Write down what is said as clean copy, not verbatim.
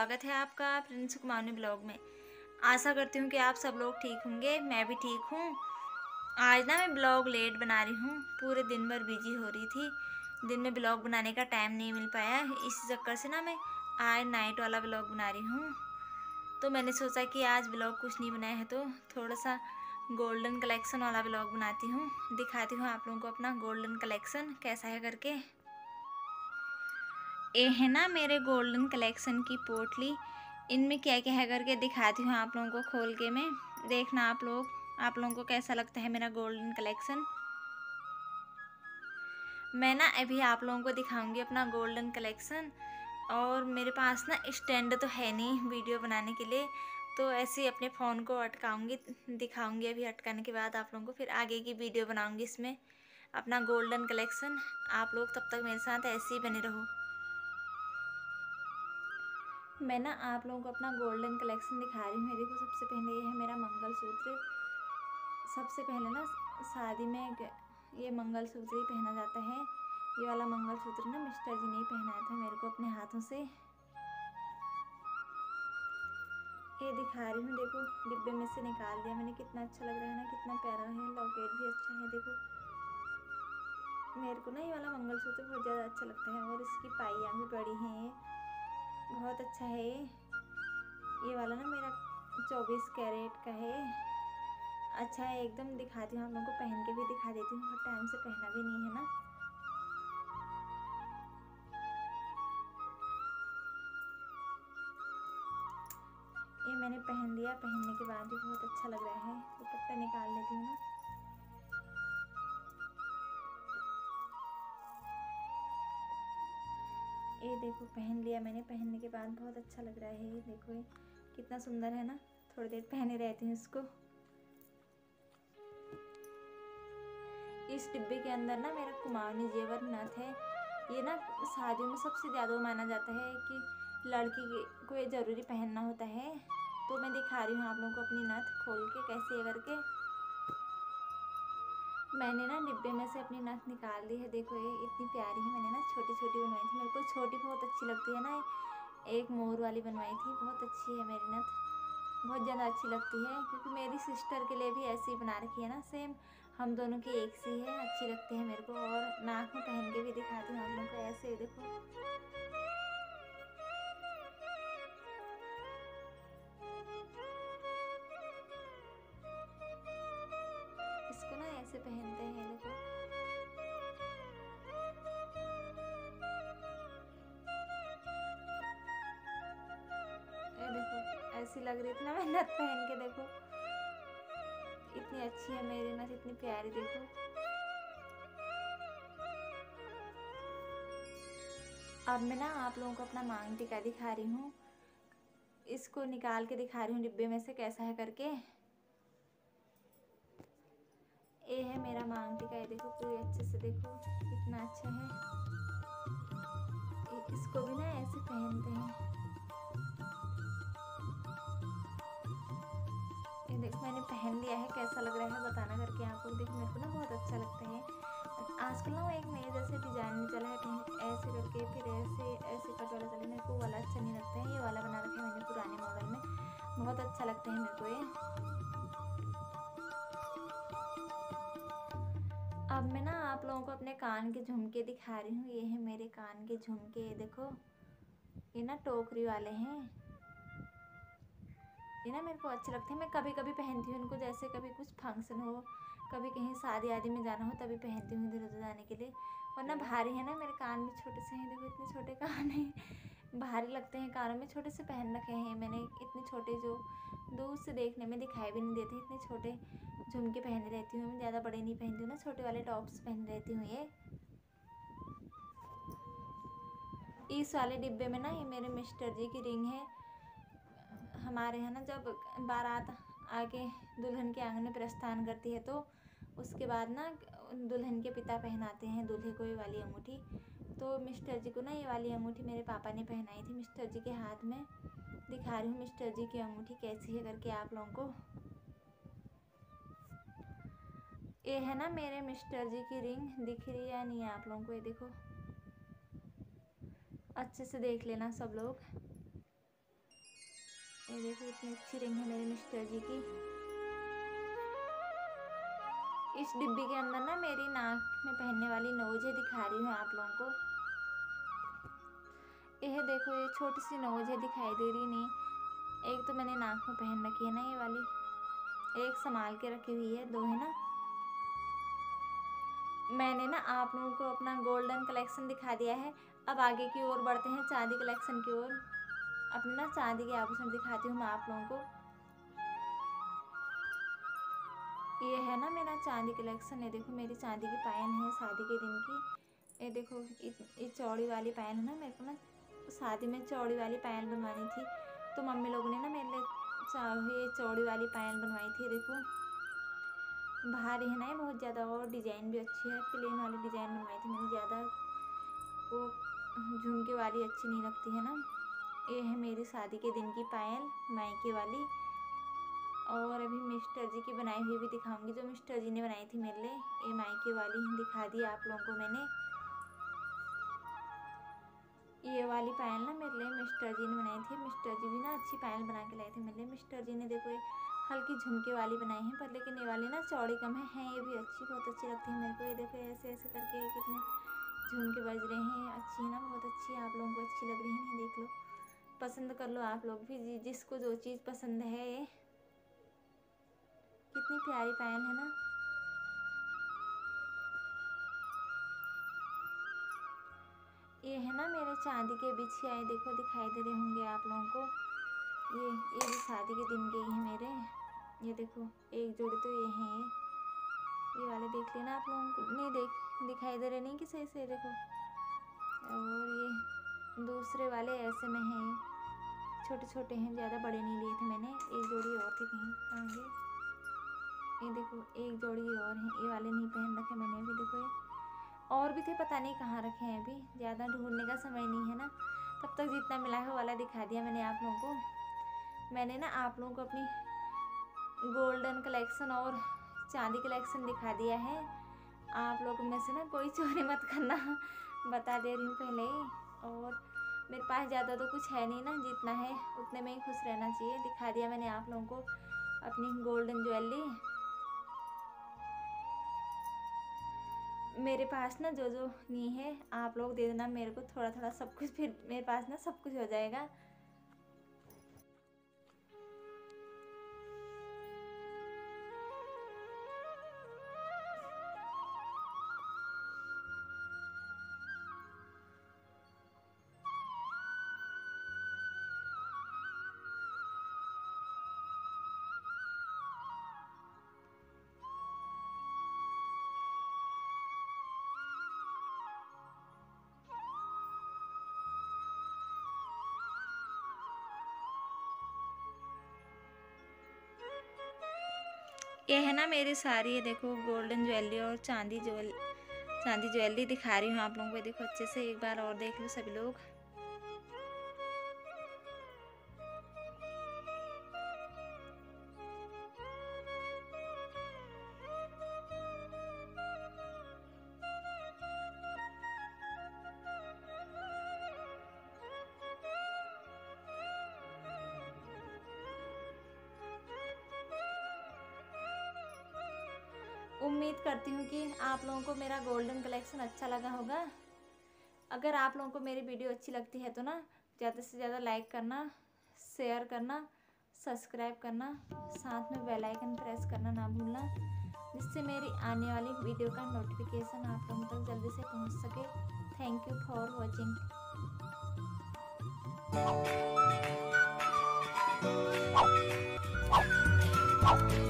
स्वागत है आपका प्रिंस कुमारी ब्लॉग में। आशा करती हूँ कि आप सब लोग ठीक होंगे। मैं भी ठीक हूँ। आज ना मैं ब्लॉग लेट बना रही हूँ। पूरे दिन भर बिजी हो रही थी। दिन में ब्लॉग बनाने का टाइम नहीं मिल पाया। इस चक्कर से ना मैं आज नाइट वाला ब्लॉग बना रही हूँ। तो मैंने सोचा कि आज ब्लॉग कुछ नहीं बनाया है तो थोड़ा सा गोल्डन कलेक्शन वाला ब्लॉग बनाती हूँ। दिखाती हूँ आप लोगों को अपना गोल्डन कलेक्शन कैसा है करके। ये है ना मेरे गोल्डन कलेक्शन की पोटली। इनमें क्या क्या है करके दिखाती हूँ आप लोगों को खोल के। मैं देखना आप लोगों को कैसा लगता है मेरा गोल्डन कलेक्शन। मैं ना अभी आप लोगों को दिखाऊंगी अपना गोल्डन कलेक्शन। और मेरे पास ना स्टैंड तो है नहीं वीडियो बनाने के लिए, तो ऐसे ही अपने फ़ोन को अटकाऊंगी, दिखाऊंगी। अभी अटकाने के बाद आप लोगों को फिर आगे की वीडियो बनाऊंगी इसमें अपना गोल्डन कलेक्शन। आप लोग तब तक मेरे साथ ऐसे ही बने रहो। मैं ना आप लोगों को अपना गोल्डन कलेक्शन दिखा रही हूँ। देखो, सबसे पहले ये है मेरा मंगलसूत्र। सबसे पहले ना शादी में ये मंगलसूत्र ही पहना जाता है। ये वाला मंगलसूत्र ना मिस्टर जी ने ही पहनाया था मेरे को अपने हाथों से। ये दिखा रही हूँ, देखो डिब्बे में से निकाल दिया मैंने। कितना अच्छा लग रहा है ना, कितना प्यारा है। लॉकेट भी अच्छा है। देखो मेरे को ना ये वाला मंगलसूत्र बहुत ज़्यादा अच्छा लगता है। और इसकी पाइयाँ भी बड़ी हैं, बहुत अच्छा है। ये वाला ना मेरा 24 कैरेट का है। अच्छा है एकदम। दिखाती हूँ आप लोगों को, पहन के भी दिखा देती हूँ। बहुत टाइम से पहना भी नहीं है ना। ये मैंने पहन लिया। पहनने के बाद भी बहुत अच्छा लग रहा है। दुपट्टा निकाल लेती हूँ ना। ये देखो पहन लिया मैंने। पहनने के बाद बहुत अच्छा लग रहा है। ये देखो ये कितना सुंदर है ना। थोड़ी देर पहने रहती हूँ इसको। इस डिब्बे के अंदर ना मेरा कुमाऊनी जेवर नथ है। ये ना शादियों में सबसे ज़्यादा माना जाता है कि लड़की को ये ज़रूरी पहनना होता है। तो मैं दिखा रही हूँ आप लोगों को अपनी नथ खोल के कैसे ये करके। मैंने ना डिब्बे में से अपनी नथ निकाल दी है। देखो ये इतनी प्यारी है। मैंने ना छोटी छोटी बनवाई थी। मेरे को छोटी बहुत अच्छी लगती है ना। एक मोर वाली बनवाई थी, बहुत अच्छी है मेरी नथ। बहुत ज़्यादा अच्छी लगती है क्योंकि मेरी सिस्टर के लिए भी ऐसी ही बना रखी है ना, सेम हम दोनों की एक सी है। अच्छी लगती है मेरे को। और नाक में पहन के भी दिखाती हूँ आप लोगों को। ऐसे देखो इसको ना ऐसे पहनते हैं। देखो ये देखो ऐसी लग रही थी ना मैं नथ पहन के। देखो इतनी अच्छी है मेरी नथ, इतनी प्यारी। देखो अब मैं ना आप लोगों को अपना मांग टीका दिखा रही हूँ। इसको निकाल के दिखा रही हूँ डिब्बे में से कैसा है करके। ये है मेरा मांग टीका। ये देखो पूरी अच्छे से, देखो कितना अच्छा है। इसको भी ना ऐसे पहनते हैं। ये देखो मैंने पहन लिया है। कैसा लग रहा है बताना करके आप लोग। देखो मेरे को ना बहुत अच्छा लगता है। आजकल ना वो एक नए जैसे डिजाइन में चला है, कहीं ऐसे करके फिर ऐसे ऐसे कट वाला चला। मेरे को वाला अच्छा नहीं लगता है। ये वाला बना रखा है मैंने पुराने मॉडल में। बहुत अच्छा लगता है मेरे को ये। अब मैं ना आप लोगों को अपने कान के झुमके दिखा रही हूँ। ये है मेरे कान के झुमके। देखो ये ना टोकरी वाले हैं। ये ना मेरे को अच्छे लगते हैं। मैं कभी कभी पहनती हूँ इनको, जैसे कभी कुछ फंक्शन हो, कभी कहीं शादी आदि में जाना हो तभी पहनती हूँ इधर उधर जाने के लिए। वरना भारी है ना, मेरे कान भी छोटे से हैं। देखो इतने छोटे कान हैं, भारी लगते हैं। कानों में छोटे से पहन रखे हैं मैंने, इतने छोटे जो दूर से देखने में दिखाई भी नहीं देते। इतने छोटे झुमके पहने रहती हूँ मैं। ज़्यादा बड़े नहीं पहनती हूँ ना, छोटे वाले टॉप्स पहन रहती हूँ। ये इस वाले डिब्बे में ना ये मेरे मिस्टर जी की रिंग है। हमारे यहाँ ना जब बारात आके दुल्हन के आंगन में प्रस्थान करती है तो उसके बाद ना दुल्हन के पिता पहनाते हैं दूल्हे को ये वाली अंगूठी। तो मिस्टर जी को ना ये वाली अंगूठी मेरे पापा ने पहनाई थी मिस्टर जी के हाथ में। दिखा रही हूँ मिस्टर जी की अंगूठी कैसी है करके आप लोगों को। ये है ना मेरे मिस्टर जी की रिंग। दिख रही है या नहीं आप लोगों को? ये देखो अच्छे से देख लेना सब लोग। ये देखो इतनी अच्छी रिंग है मेरे मिस्टर जी की। इस डिब्बी के अंदर ना मेरी नाक में पहनने वाली नोज दिखा रही हूँ आप लोगों को। यह देखो ये छोटी सी नोज दिखाई दे रही नहीं। एक तो मैंने नाक में पहन रखी है ना ये वाली, एक संभाल के रखी हुई है, दो है ना। मैंने ना आप लोगों को अपना गोल्डन कलेक्शन दिखा दिया है। अब आगे की ओर बढ़ते हैं, चांदी कलेक्शन की ओर। अपने ना चांदी के आभूषण दिखाती हूँ मैं आप लोगों को। ये है ना मेरा चांदी कलेक्शन। ये देखो मेरी चांदी की पायल है शादी के दिन की। ये देखो ये चौड़ी वाली पायल है ना, मेरे को ना शादी में चौड़ी वाली पायल बनवानी थी, तो मम्मी लोगों ने ना मेरे लिए ये चौड़ी वाली पायल बनवाई थी। देखो भारी है ना ये बहुत ज़्यादा, और डिज़ाइन भी अच्छी है। प्लेन वाली डिज़ाइन बनवाई थी मैंने, ज़्यादा वो झुमके वाली अच्छी नहीं लगती है ना। ये है मेरी शादी के दिन की पायल मायके वाली। और अभी मिस्टर जी की बनाई हुई भी दिखाऊंगी, जो मिस्टर जी ने बनाई थी मेरे लिए। ये मायके वाली दिखा दी आप लोगों को मैंने। ये वाली पायल ना मेरे लिए मिस्टर जी ने बनाई थी। मिस्टर जी भी ना अच्छी पायल बना के लाए थे मेरे लिए। मिस्टर जी ने देखो ये हल्की झुमके वाली बनाई है, पर लेकिन ये वाली ना चौड़ी कम है। ये भी अच्छी, बहुत अच्छी लगती है मेरे को। ये देखो ऐसे ऐसे करके कितने झुमके बज रहे हैं, अच्छी है ना, बहुत अच्छी है। आप लोगों को अच्छी लग रही है ना, देख लो, पसंद कर लो आप लोग भी, जिसको जो चीज़ पसंद है। ये कितनी प्यारी पायल है ना। ये है ना मेरे चांदी के बिछिया, देखो दिखाई दे रहे होंगे आप लोगों को। ये भी शादी के दिन के ही है मेरे। ये देखो एक जोड़ी तो ये हैं, ये वाले देख लेना आप लोगों को। नहीं दिखाई दे रहे नहीं कि सही से देखो। और ये दूसरे वाले ऐसे में हैं, छोटे छोटे हैं, ज़्यादा बड़े नहीं लिए थे मैंने। एक जोड़ी और थे, कहीं कहाँ गए। ये देखो एक जोड़ी और हैं, ये वाले नहीं पहन रखे मैंने अभी। देखो ये और भी थे, पता नहीं कहाँ रखे हैं अभी, ज़्यादा ढूंढने का समय नहीं है ना। तब तक जितना मिला है वो वाला दिखा दिया मैंने आप लोगों को। मैंने ना आप लोगों को अपनी गोल्डन कलेक्शन और चांदी कलेक्शन दिखा दिया है। आप लोगों में से ना कोई चोरी मत करना, बता दे रही हूँ पहले ही। और मेरे पास ज़्यादा तो कुछ है नहीं ना, जितना है उतने में ही खुश रहना चाहिए। दिखा दिया मैंने आप लोगों को अपनी गोल्डन ज्वेलरी। मेरे पास ना जो जो नहीं है आप लोग दे देना मेरे को, थोड़ा थोड़ा सब कुछ, फिर मेरे पास ना सब कुछ हो जाएगा। ये है ना मेरी सारी, ये देखो गोल्डन ज्वेलरी और चांदी ज्वेलरी दिखा रही हूँ आप लोगों को। देखो अच्छे से एक बार और देख लो सभी लोग। उम्मीद करती हूँ कि आप लोगों को मेरा गोल्डन कलेक्शन अच्छा लगा होगा। अगर आप लोगों को मेरी वीडियो अच्छी लगती है तो ना ज़्यादा से ज़्यादा लाइक करना, शेयर करना, सब्सक्राइब करना, साथ में बेल आइकन प्रेस करना ना भूलना, जिससे मेरी आने वाली वीडियो का नोटिफिकेशन आप लोगों तक जल्दी से पहुँच सके। Thank you for watching.